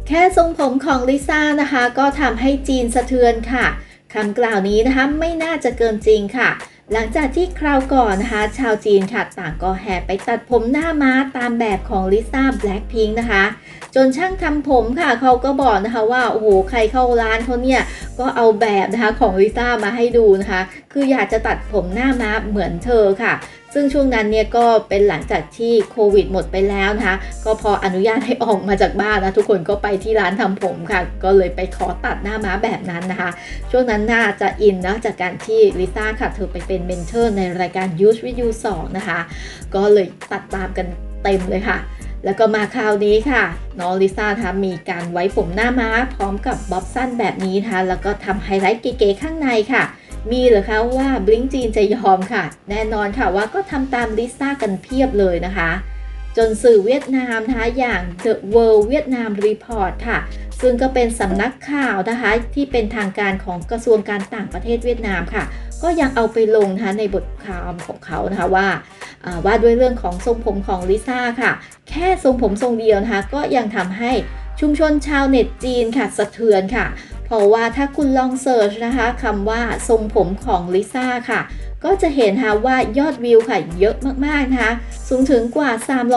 แค่ทรงผมของลิซ่านะคะก็ทำให้จีนสะเทือนค่ะคำกล่าวนี้นะคะไม่น่าจะเกินจริงค่ะหลังจากที่คราวก่อนนะคะชาวจีนค่ะต่างก็แห่ไปตัดผมหน้าม้าตามแบบของลิซ่าแบล็คพิงค์นะคะจนช่างทำผมค่ะเขาก็บอกนะคะว่าโอ้โหใครเข้าร้านเขาเนี่ยก็เอาแบบนะคะของลิซ่ามาให้ดูนะคะคืออยากจะตัดผมหน้าม้าเหมือนเธอค่ะซึ่งช่วงนั้นเนี่ยก็เป็นหลังจากที่โควิดหมดไปแล้วนะคะก็พออนุญาตให้ออกมาจากบ้านนะทุกคนก็ไปที่ร้านทำผมค่ะก็เลยไปขอตัดหน้าม้าแบบนั้นนะคะช่วงนั้นน่าจะอินนะจากการที่ลิซ่าค่ะเธอไปเป็นเมนเทอร์ในรายการ Youth with You 2นะคะก็เลยตัดตามกันเต็มเลยค่ะแล้วก็มาคราวนี้ค่ะน้องลิซ่านะคะมีการไว้ผมหน้าม้าพร้อมกับบ๊อบสั้นแบบนี้นะคะแล้วก็ทำไฮไลท์เก๋ๆข้างในค่ะมีเหรอคะว่าบลิงจีนจะยอมค่ะแน่นอนค่ะว่าก็ทำตามลิซ่ากันเพียบเลยนะคะจนสื่อเวียดนามนะคะอย่าง The World Vietnam Report ค่ะซึ่งก็เป็นสำนักข่าวนะคะที่เป็นทางการของกระทรวงการต่างประเทศเวียดนามค่ะก็ยังเอาไปลงนะคะในบทความของเขานะคะว่าด้วยเรื่องของทรงผมของลิซ่าค่ะแค่ทรงผมทรงเดียวนะคะก็ยังทำให้ชุมชนชาวเน็ตจีนค่ะสะเทือนค่ะเพราะว่าถ้าคุณลองเสิร์ชนะคะคำว่าทรงผมของลิซ่าค่ะก็จะเห็นค่ะว่ายอดวิวค่ะเยอะมากๆนะคะสูงถึงกว่า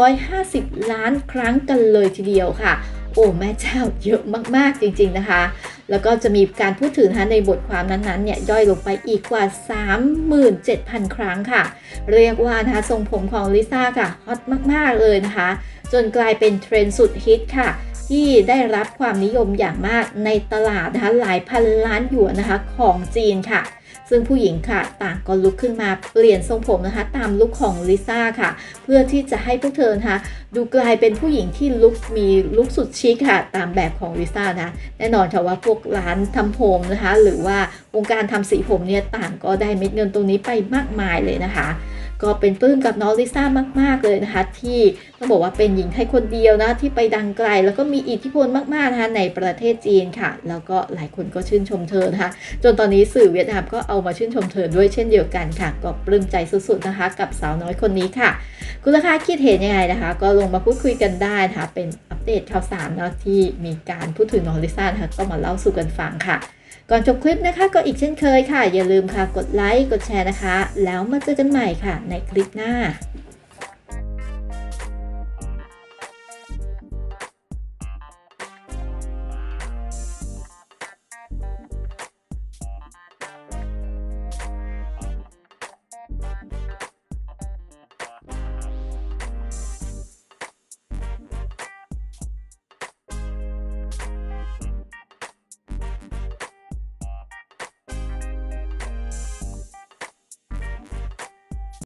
350 ล้านครั้งกันเลยทีเดียวค่ะโอ้แม่เจ้าเยอะมากๆจริงๆนะคะแล้วก็จะมีการพูดถึงนะคะในบทความนั้นๆเนี่ยย่อยลงไปอีกกว่า 37,000 ครั้งค่ะเรียกว่านะคะทรงผมของลิซ่าค่ะฮอตมากๆเลยนะคะจนกลายเป็นเทรนด์สุดฮิตค่ะที่ได้รับความนิยมอย่างมากในตลาดนะคะหลายพันล้านหยวนนะคะของจีนค่ะซึ่งผู้หญิงค่ะต่างก็ลุกขึ้นมาเปลี่ยนทรงผมนะคะตามลุคของลิซ่าค่ะเพื่อที่จะให้พวกเธอนะคะดูกลายเป็นผู้หญิงที่มีลุคสุดชิคค่ะตามแบบของลิซ่านะแน่นอนค่ะว่าพวกร้านทำผมนะคะหรือว่าวงการทำสีผมเนี่ยต่างก็ได้เม็ดเงินตรงนี้ไปมากมายเลยนะคะก็เป็นปลื้มกับน้องลิซ่ามากๆเลยนะคะที่ต้องบอกว่าเป็นหญิงไทยคนเดียวนะที่ไปดังไกลแล้วก็มีอิทธิพลมากๆนะคะในประเทศจีนค่ะแล้วก็หลายคนก็ชื่นชมเธอนะคะจนตอนนี้สื่อเวียดนามก็เอามาชื่นชมเธอด้วยเช่นเดียวกันค่ะก็ปลื้มใจสุดๆนะคะกับสาวน้อยคนนี้ค่ะคุณราคาคิดเห็นยังไงนะคะก็ลงมาพูดคุยกันได้นะคะเป็นอัปเดตข่าวสารเนาะที่มีการพูดถึงน้องลิซ่านะคะก็มาเล่าสู่กันฟังค่ะก่อนจบคลิปนะคะก็อีกเช่นเคยค่ะอย่าลืมค่ะกดไลค์กดแชร์นะคะแล้วมาเจอกันใหม่ค่ะในคลิปหน้า